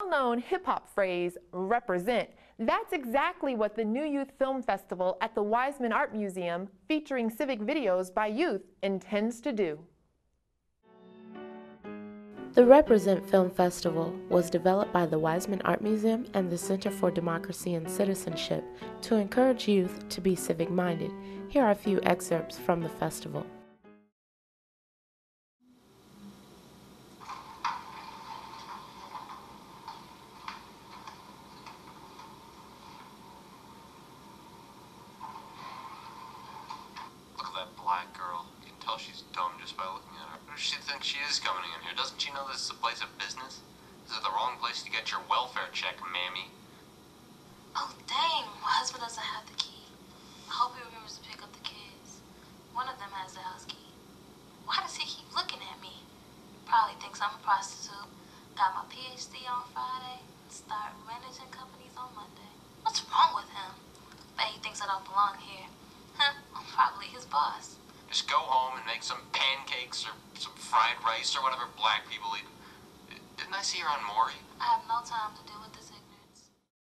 Well-known hip-hop phrase, represent. That's exactly what the New Youth Film Festival at the Wiseman Art Museum, featuring civic videos by youth, intends to do. The Represent Film Festival was developed by the Wiseman Art Museum and the Center for Democracy and Citizenship to encourage youth to be civic-minded. Here are a few excerpts from the festival. Look at that black girl. You can tell she's dumb just by looking at her. Who does she think she is coming in here? Doesn't she know this is a place of business? This is the wrong place to get your welfare check, mammy. Oh, dang. My husband doesn't have the key. I hope he remembers to pick up the kids. One of them has the house key. Why does he keep looking at me? Probably thinks I'm a prostitute. Got my PhD on Friday. Start managing companies on Monday. What's wrong with him? Bet he thinks I don't belong here. Huh? I'm probably his boss. Just go home and make some pancakes or some fried rice or whatever black people eat. Didn't I see her on Maury? I have no time to deal with this ignorance.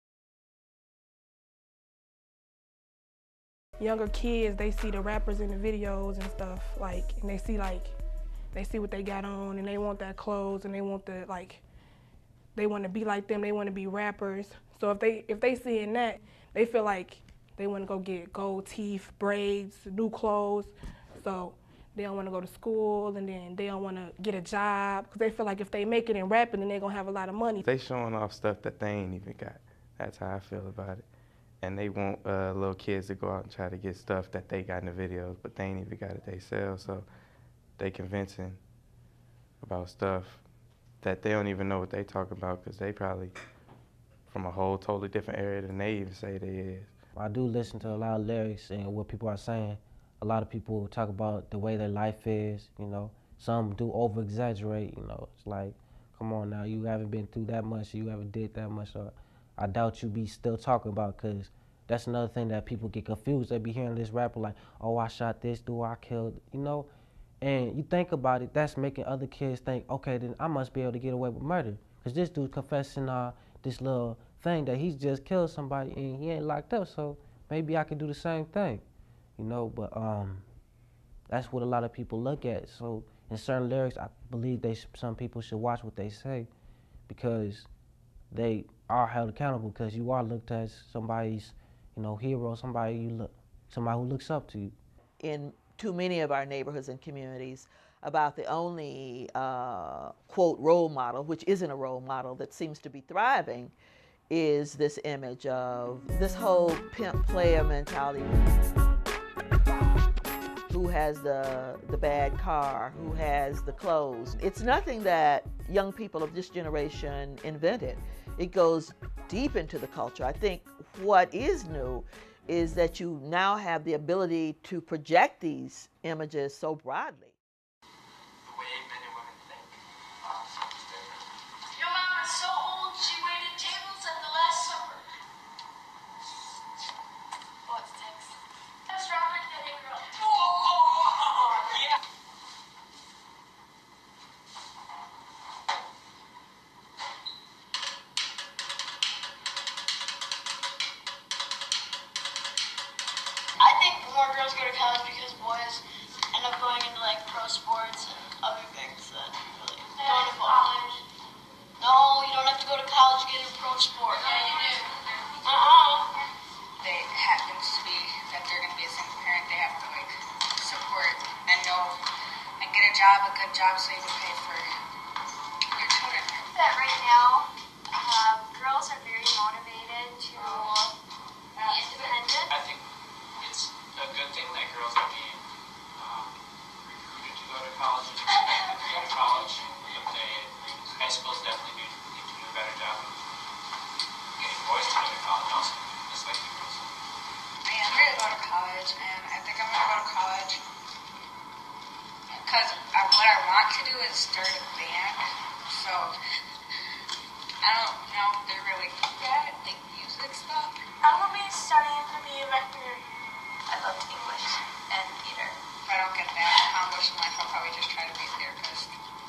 Younger kids, they see the rappers in the videos and stuff, and they see what they got on, and they want that clothes, and they want they want to be like them, they want to be rappers. So if they seeing that, they feel like they want to go get gold teeth, braids, new clothes. So they don't want to go to school, and then they don't want to get a job, because they feel like if they make it in rapping, then they're going to have a lot of money. They showing off stuff that they ain't even got. That's how I feel about it. And they want little kids to go out and try to get stuff that they got in the videos, but they ain't even got it themselves. So they convincing about stuff that they don't even know what they talking about, because they probably from a whole totally different area than they even say they is. I do listen to a lot of lyrics and what people are saying. A lot of people talk about the way their life is, you know. Some do over-exaggerate, you know. It's like, come on now, you haven't been through that much, you haven't did that much, or I doubt you be still talking about, because that's another thing that people get confused. They be hearing this rapper like, oh, I shot this dude, I killed, you know. And you think about it, that's making other kids think, okay, then I must be able to get away with murder, because this dude's confessing this little thing that he's just killed somebody and he ain't locked up, so maybe I can do the same thing, you know. But that's what a lot of people look at. So in certain lyrics, I believe some people should watch what they say, because they are held accountable, because you are looked at as somebody's, you know, hero, somebody who looks up to you. In too many of our neighborhoods and communities, about the only quote role model, which isn't a role model, that seems to be thriving, is this image of this whole pimp player mentality. Who has the bad car, who has the clothes. It's nothing that young people of this generation invented. It goes deep into the culture. I think what is new is that you now have the ability to project these images so broadly. The way men and women think. Your mom is so old, she waited tables at the Last Supper. What's next? That's Robert the New Girl. Yeah. I think more girls go to college because boys end up going into like pro sports and other things that really don't involve. No, you don't have to go to college to get a pro sport. Yeah, you do. It happens to be that they're going to be a single parent. They have to like support and know and get a job, a good job, so you can pay for your children. That right now, girls are very motivated to be independent. I think it's a good thing that girls are being recruited to go to college and expected to go to college. But high schools definitely need to do a better job of getting boys to go to college also, just like the girls. I am ready to go to college, and I think I'm going to go to college because what I want to do is start a band. So I don't know if they're really good at like music stuff. I'm going to be studying to be a veterinarian. I loved English and theater. If I don't get that accomplished in life, I'll probably just try to be a therapist.